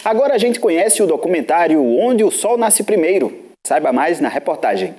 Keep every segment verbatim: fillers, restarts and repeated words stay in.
Agora a gente conhece o documentário Onde o Sol Nasce Primeiro. Saiba mais na reportagem.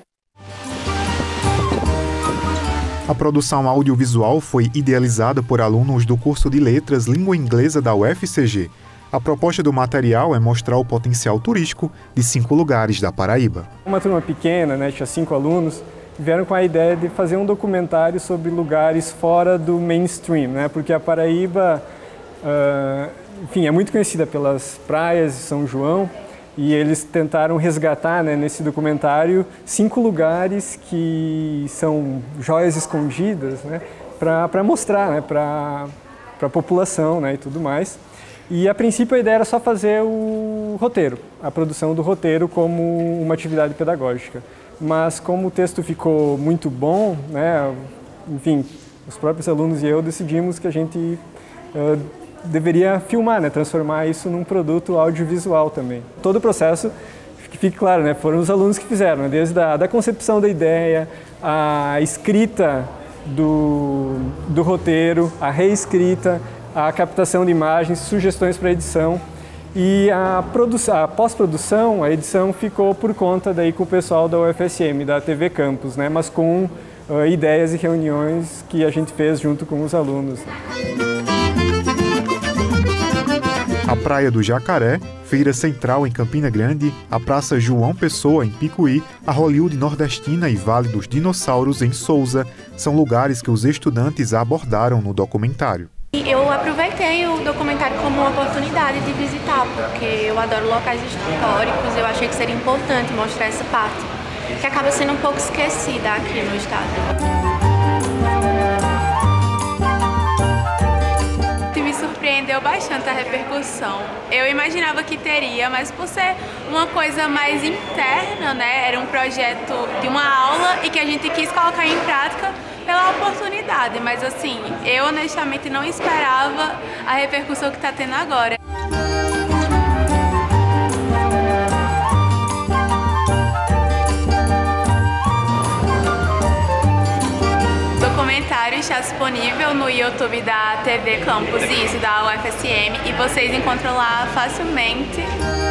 A produção audiovisual foi idealizada por alunos do curso de Letras Língua Inglesa da U F C G. A proposta do material é mostrar o potencial turístico de cinco lugares da Paraíba. Uma turma pequena, né, tinha cinco alunos, vieram com a ideia de fazer um documentário sobre lugares fora do mainstream, né, porque a Paraíba, uh, enfim, é muito conhecida pelas praias de São João, e eles tentaram resgatar, né, nesse documentário cinco lugares que são joias escondidas, né, para mostrar, né, para a população, né, e tudo mais. E a princípio a ideia era só fazer o roteiro, a produção do roteiro como uma atividade pedagógica. Mas como o texto ficou muito bom, né, enfim, os próprios alunos e eu decidimos que a gente uh, deveria filmar, né, transformar isso num produto audiovisual também. Todo o processo, que fique claro, né, foram os alunos que fizeram, né, desde a da concepção da ideia, a escrita do, do roteiro, a reescrita, a captação de imagens, sugestões para edição e a, a pós-produção, a edição ficou por conta daí com o pessoal da U F S M, da T V Campus, né, mas com uh, ideias e reuniões que a gente fez junto com os alunos. A Praia do Jacaré, Feira Central em Campina Grande, a Praça João Pessoa em Picuí, a Hollywood Nordestina e Vale dos Dinossauros em Souza são lugares que os estudantes abordaram no documentário. Eu aproveitei o documentário como uma oportunidade de visitar, porque eu adoro locais históricos, eu achei que seria importante mostrar essa parte, que acaba sendo um pouco esquecida aqui no estado. Me surpreendeu bastante a repercussão. Eu imaginava que teria, mas por ser uma coisa mais interna, né, era um projeto de uma aula e que a gente quis colocar em prática pela oportunidade, mas assim, eu honestamente não esperava a repercussão que está tendo agora. O documentário está disponível no YouTube da T V Campus, isso, da U F S M, e vocês encontram lá facilmente.